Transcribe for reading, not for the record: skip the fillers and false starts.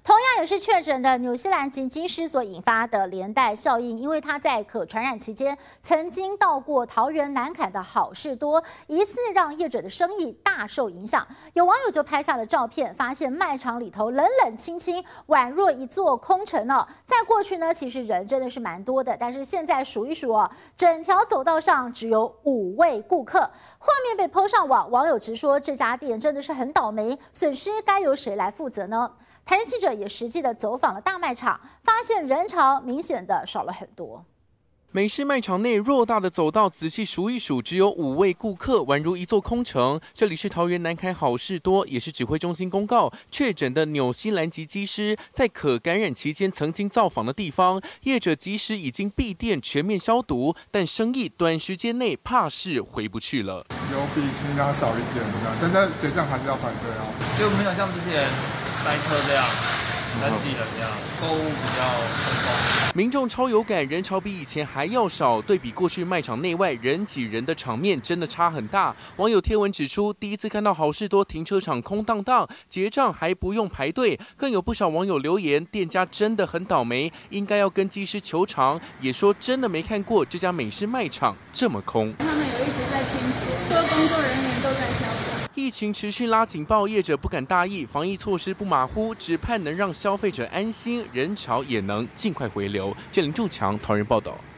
同样也是确诊的纽西兰籍机师所引发的连带效应，因为他在可传染期间曾经到过桃园南崁的好事多，疑似让业者的生意大受影响。有网友就拍下了照片，发现卖场里头冷冷清清，宛若一座空城哦。在过去呢，其实人真的是蛮多的，但是现在数一数哦，整条走道上只有5位顾客。画面被PO上网，网友直说这家店真的是很倒霉，损失该由谁来负责呢？台视记者也实际的走访了大卖场，发现人潮明显的少了很多。 美式卖场内偌大的走道，仔细数一数，只有5位顾客，宛如一座空城。这里是桃园南崁好事多，也是指挥中心公告确诊的纽西兰籍机师在可感染期间曾经造访的地方。业者即使已经闭店全面消毒，但生意短时间内怕是回不去了。 有比平常少一点，但是结账还是要排队啊， 就没有像之前塞车这样。人挤人这样，购物比较风光。 民众超有感，人潮比以前还要少。对比过去卖场内外人挤人的场面，真的差很大。网友贴文指出，第一次看到好事多停车场空荡荡，结账还不用排队。更有不少网友留言，店家真的很倒霉，应该要跟技师求偿。也说真的没看过这家美式卖场这么空。 他们有一直在清洁，所有工作人员都在消毒。 疫情持续拉警报，业者不敢大意，防疫措施不马虎，只盼能让消费者安心，人潮也能尽快回流。林仲强，桃园报道。